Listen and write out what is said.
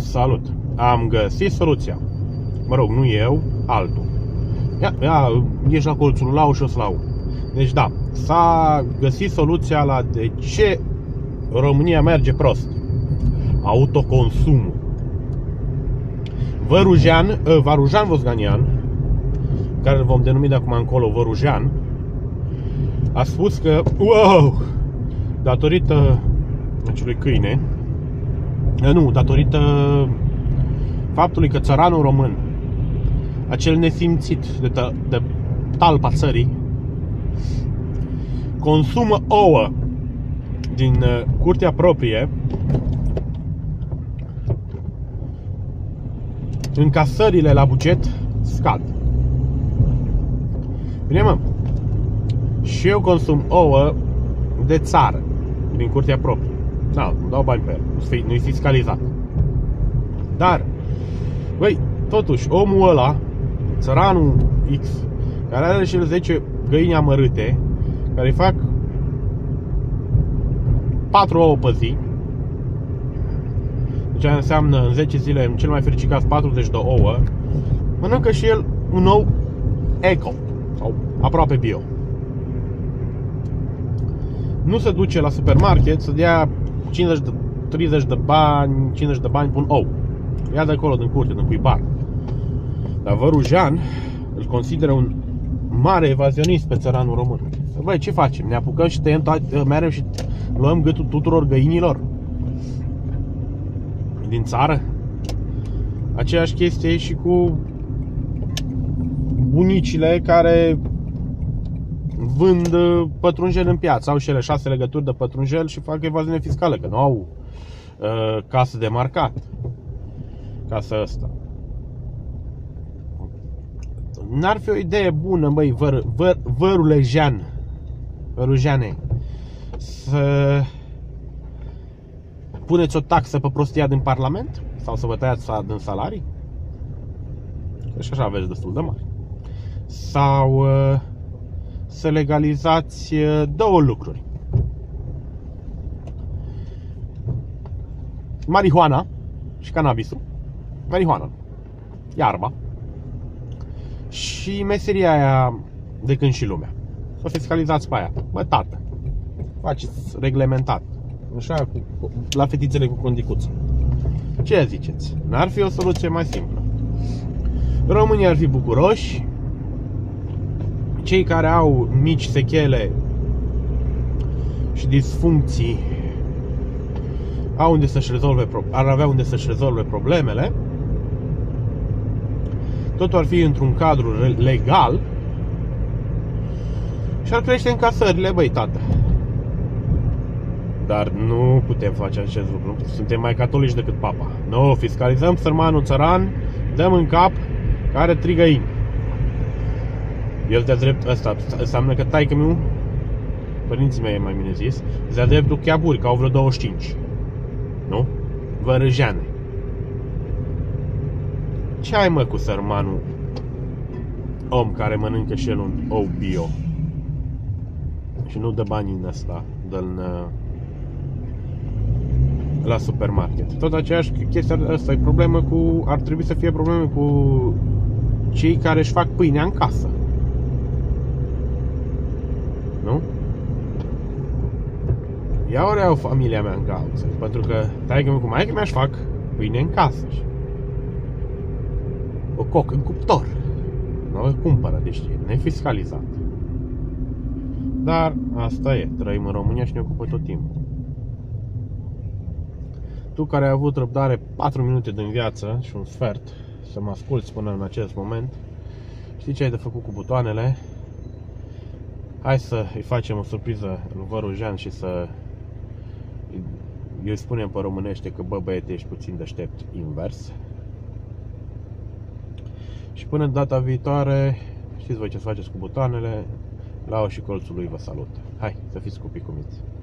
Salut! Am găsit soluția. Mă rog, nu eu, altul. Ești la colțul lau și o slau. Deci da, s-a găsit soluția la de ce România merge prost. Autoconsumul. Varujan Vosganian, care îl vom denumi de acum încolo Vărujean, a spus că datorită acelui câine, datorită faptului că țăranul român, acel nesimțit de talpa țării, consumă ouă din curtea proprie, încasările la buget scad. Bine, mă, și eu consum ouă de țară din curtea proprie. Da, îmi dau bani pe el, nu-i fiscalizat. Dar, băi, totuși, omul ăla, țăranul X, care are și el 10 găini amărâte, care îi fac 4 ouă pe zi, deci înseamnă în 10 zile, în cel mai fericit caz, 40 de ouă, mănâncă și el un ou eco, sau aproape bio. Nu se duce la supermarket să dea 30 de bani pe un ou. Ia de acolo, din curte, din cuibar. Dar Vărujean îl consideră un mare evazionist pe țăranul român. Băi, ce facem? Ne apucăm și tăiem merem și luăm gâtul tuturor găinilor din țară? Aceeași chestie și cu bunicile care vând pătrunjel în piață. Au și ele 6 legături de pătrunjel și fac evaziune fiscală, că nu au casă de marcat. Casa asta. N-ar fi o idee bună, băi, Vărujeane, să puneți o taxă pe prostia din Parlament? Sau să vă tăiați din salarii? Că și așa aveți destul de mari. Sau să legalizați două lucruri: marihuana și cannabisul. Marihuana, iarba, și meseria aia de când și lumea. Să fiscalizați pe aia. Bă, tată, faceți reglementat, așa, la fetițele cu condicuță. Ce ziceți? N-ar fi o soluție mai simplă? Românii ar fi bucuroși. Cei care au mici sechele și disfuncții ar avea unde să-și rezolve problemele. Totul ar fi într-un cadru legal și ar crește încasările, băi, tată. Dar nu putem face acest lucru. Suntem mai catolici decât papa. Nu, fiscalizăm sărmanul țăran, dăm în cap că are 3 găini. El de-a drept ăsta înseamnă că taică-miu, părinții mei mai bine zis, de-a dreptul chiaburi, că au vreo 25. Nu? Vărăjeane. Ce ai, mă, cu sărmanul om care mănâncă și el un ou bio și nu dă banii în ăsta, la supermarket? Tot aceeași chestia asta e problemă cu, ar trebui să fie probleme cu cei care își fac pâinea în casă. Nu? Ia ori au familia mea în cauză, pentru că taică-mă cu maică mea își fac pâine în casă. O coc în cuptor. Nu o cumpără, deci e nefiscalizat. Dar asta e, trăim în România și ne ocupă tot timpul. Tu care ai avut răbdare 4 minute din viață și un sfert să mă asculți până în acest moment, știi ce ai de făcut cu butoanele? Hai să îi facem o surpriză lui Vărujean și să îi spunem pe românește că, bă, băiete, ești puțin deștept invers. Și până data viitoare, știți voi ce să faceți cu butoanele. Lau și colțul lui vă salut. Hai, să fiți copii cumiți.